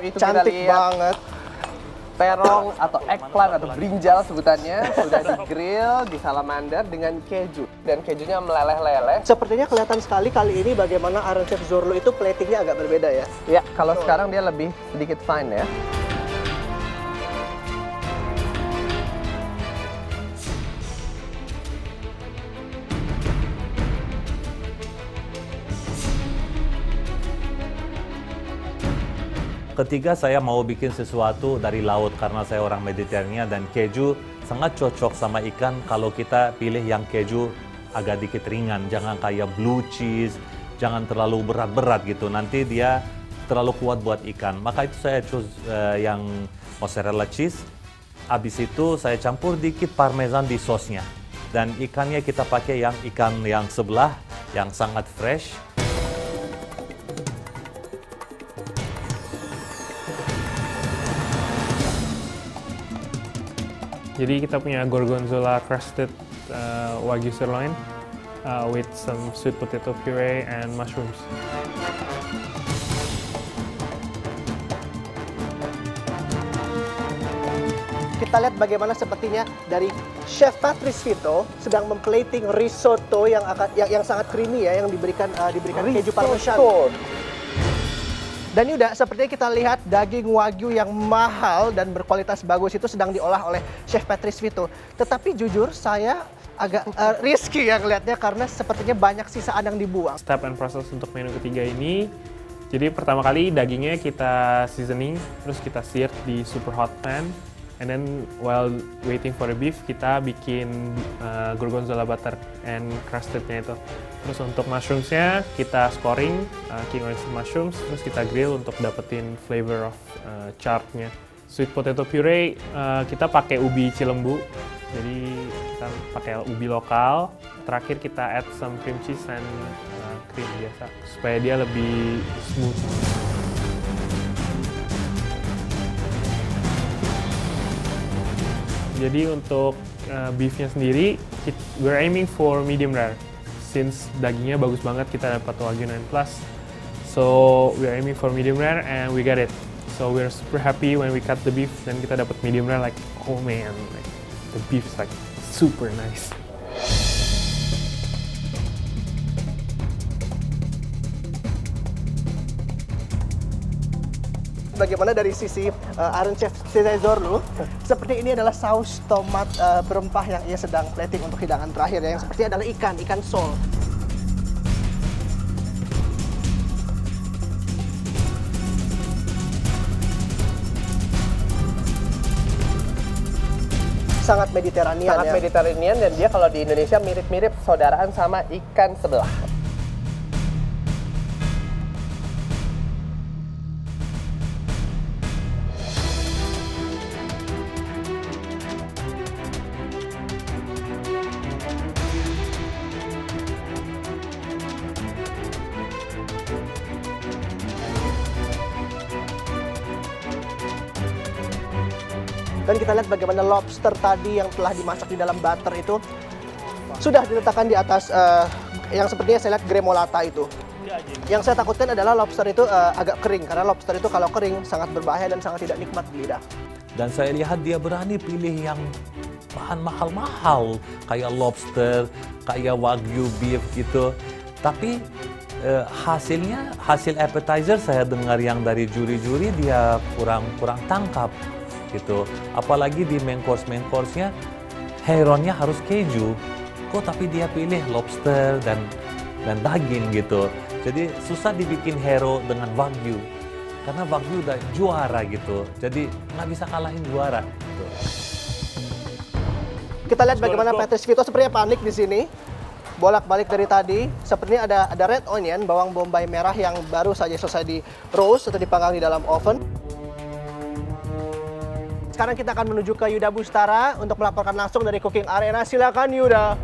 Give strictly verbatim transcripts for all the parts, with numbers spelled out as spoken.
itu Cantik kita lihat banget. terong atau eggplant atau brinjal sebutannya sudah di grill di salamander dengan keju dan kejunya meleleh-leleh. Sepertinya kelihatan sekali kali ini bagaimana Iron Chef Zorlu itu platingnya agak berbeda ya. Ya, kalau sekarang dia lebih sedikit fine ya. Ketiga, saya mau bikin sesuatu dari laut karena saya orang Mediterania dan keju sangat cocok sama ikan kalau kita pilih yang keju agak dikit ringan. Jangan kayak blue cheese, jangan terlalu berat-berat gitu. Nanti dia terlalu kuat buat ikan. Maka itu saya choose uh, yang mozzarella cheese. Habis itu saya campur dikit parmesan di sosnya. Dan ikannya kita pakai yang ikan yang sebelah, yang sangat fresh. Jadi kita punya gorgonzola crusted uh, wagyu sirloin uh, with some sweet potato puree and mushrooms. Kita lihat bagaimana sepertinya dari Chef Patrice Vito sedang memplating risotto yang akan yang, yang sangat creamy ya, yang diberikan uh, diberikan keju parmesan. Dan Yuda, sepertinya kita lihat daging wagyu yang mahal dan berkualitas bagus itu sedang diolah oleh Chef Patrice Vito. Tetapi jujur saya agak uh, risky ya ngelihatnya karena sepertinya banyak sisaan yang dibuang. Step and process untuk menu ketiga ini, jadi pertama kali dagingnya kita seasoning, terus kita sear di super hot pan. And then while waiting for the beef, kita bikin uh, gorgonzola butter and crustednya itu. Terus untuk mushroomsnya kita scoring uh, king oyster mushrooms, terus kita grill untuk dapetin flavor of uh, charrednya. Sweet potato puree uh, kita pakai ubi Cilembu, jadi kita pakai ubi lokal. Terakhir kita add some cream cheese and uh, cream biasa supaya dia lebih smooth. Jadi untuk uh, beefnya sendiri, it, we're aiming for medium rare. Since dagingnya bagus banget, kita dapat Wagyu nine plus. So we're aiming for medium rare and we got it. So we're super happy when we cut the beef dan kita dapat medium rare. Like, oh man, like, the beef's like super nice. Bagaimana dari sisi uh, Iron Chef Zorlu, seperti ini adalah saus tomat uh, berempah yang ia sedang plating untuk hidangan terakhir ya, yang seperti adalah ikan, ikan sol. Sangat Mediterranean Sangat ya. Mediterranean dan dia kalau di Indonesia mirip-mirip saudaraan sama ikan sebelah. Dan kita lihat bagaimana lobster tadi yang telah dimasak di dalam butter itu sudah diletakkan di atas uh, yang sepertinya saya lihat gremolata itu. Yang saya takutkan adalah lobster itu uh, agak kering, karena lobster itu kalau kering sangat berbahaya dan sangat tidak nikmat di lidah. Dan saya lihat dia berani pilih yang bahan mahal-mahal, kayak lobster, kayak wagyu beef gitu. Tapi eh, hasilnya, hasil appetizer saya dengar yang dari juri-juri dia kurang kurang tangkap gitu. Apalagi di main course main course-nya heronnya harus keju. Kok tapi dia pilih lobster dan dan daging gitu. Jadi susah dibikin hero dengan wagyu. Karena wagyu udah juara gitu. Jadi nggak bisa kalahin juara gitu. Kita lihat bagaimana Patrice Vito sepertinya panik di sini. Bolak-balik dari tadi. Sepertinya ada ada red onion, bawang bombay merah yang baru saja selesai di roast atau dipanggang di dalam oven. Sekarang kita akan menuju ke Yuda Bustara untuk melaporkan langsung dari Cooking Arena. Silakan Yuda.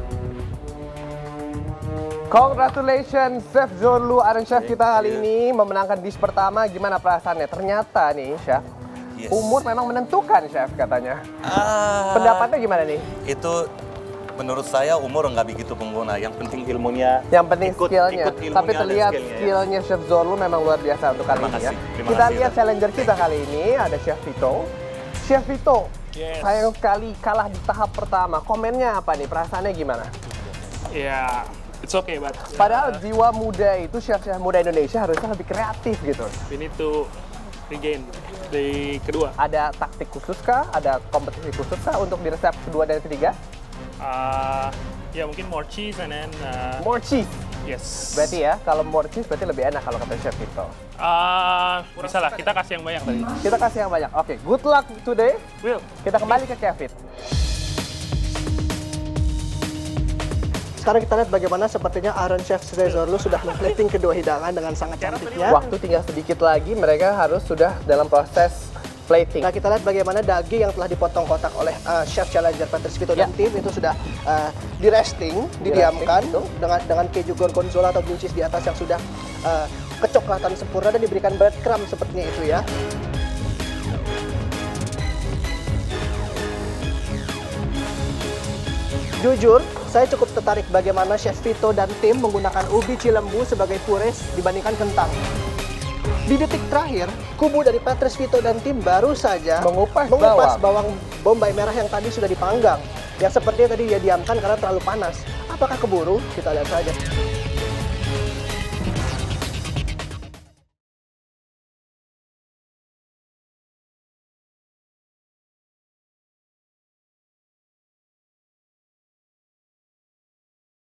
Congratulations Chef Zorlu, Iron Chef kita kali ini memenangkan dish pertama. Gimana perasaannya? Ternyata nih Chef, yes. umur memang menentukan Chef katanya. Ah, Pendapatnya gimana nih? Itu menurut saya umur nggak begitu pengguna. Yang penting ilmunya. Yang penting ikut, skillnya. ikut ilmunya Tapi dan terlihat skillnya, ya. skillnya Chef Zorlu memang luar biasa untuk kali Terima ini ya. kasih, terima Kita kasih, lihat ya. challenger kita kali ini ada Chef Vito. Chef Vito, Yes. sayang sekali kalah di tahap pertama. Komennya apa nih? Perasaannya gimana? Yeah, it's okay, but Padahal jiwa muda itu, chef-chef muda Indonesia harusnya lebih kreatif gitu. we need to regain di kedua. Ada taktik khusus kah? Ada kompetisi khusus kah untuk di resep kedua dan ketiga? Uh, ya mungkin more cheese and then uh, More cheese. yes. Berarti ya, kalau more cheese berarti lebih enak kalau kata Chef Vito. Uh, bisa lah, kita kasih yang banyak tadi. Kita kasih yang banyak. Oke, good luck today. Will. Kita kembali ke Kevin. Sekarang kita lihat bagaimana sepertinya Iron Chef Zorlu sudah memplating kedua hidangan dengan sangat cantiknya. Waktu tinggal sedikit lagi, mereka harus sudah dalam proses plating. Nah, kita lihat bagaimana daging yang telah dipotong kotak oleh uh, Chef Challenger Patrice Vito dan tim itu sudah uh, di resting, didiamkan betul. dengan dengan keju gorgonzola atau blue cheese di atas yang sudah uh, kecoklatan sempurna dan diberikan breadcrumb sepertinya itu ya. Jujur, saya cukup tertarik bagaimana Chef Vito dan tim menggunakan ubi cilembu sebagai pures dibandingkan kentang. Di detik terakhir, kubu dari Patrice Vito dan tim baru saja Mengupas mengupas bawang bombay merah yang tadi sudah dipanggang. Yang sepertinya tadi dia diamkan karena terlalu panas. Apakah keburu? Kita lihat saja.